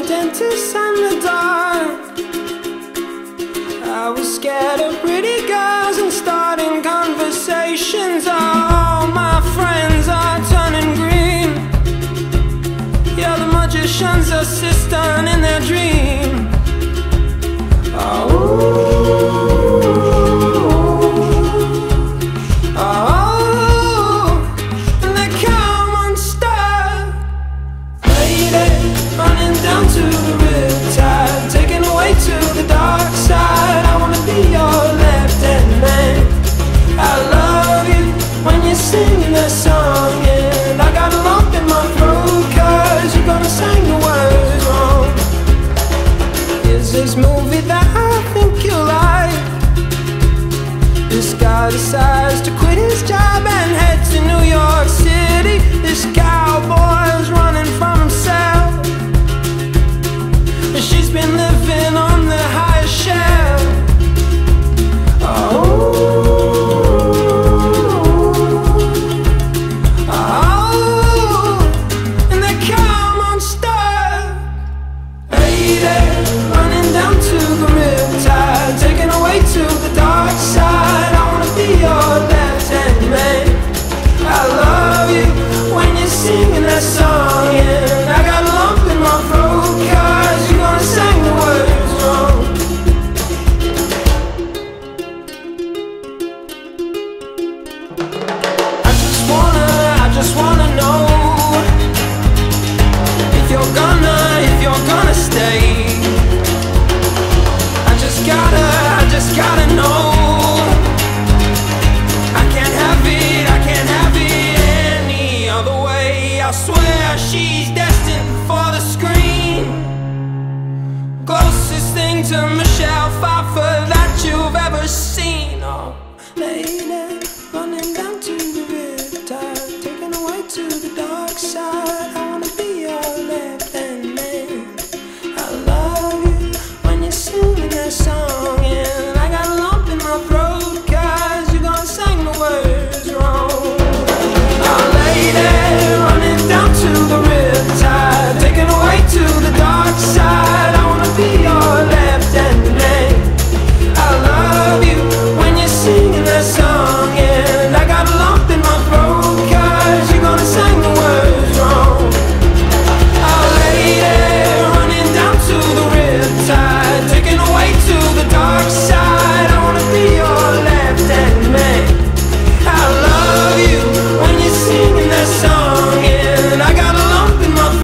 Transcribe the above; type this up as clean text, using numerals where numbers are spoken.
dentist and the dark. I was scared of pretty girls and starting conversations. All my friends are turning green. Yeah, the magician's assistant in their dream. Running down to the riptide, taken away to the dark side. I wanna be your left-hand man. I love you when you're singing that song, and I got a lump in my throat 'cause you're gonna sing the words wrong. Here's this movie that I think you'll like. This guy decides to quit his job and head to New York City. This cowboy's running from himself. She's been living on the highest shelf. And they come unstuck. Lady, running down to the riptide, taken away to the dark side. I wanna be your left-hand man. I love you when you're singing that song, and I got a lump in my throat 'cause you're gonna sing the words wrong. I just wanna know if you're gonna stay. I just gotta know. I can't have it any other way. I swear she's destined for the screen. Closest thing to Michelle Pfeiffer that you've ever seen. Oh, lady.